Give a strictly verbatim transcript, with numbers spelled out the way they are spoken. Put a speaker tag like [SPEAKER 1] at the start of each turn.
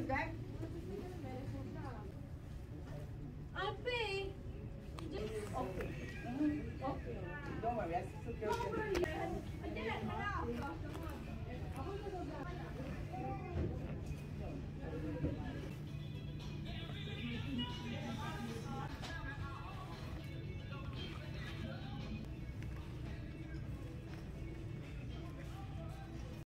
[SPEAKER 1] that?
[SPEAKER 2] Ape. Okay. Mm-hmm. Okay.
[SPEAKER 1] Don't worry, I took care of it.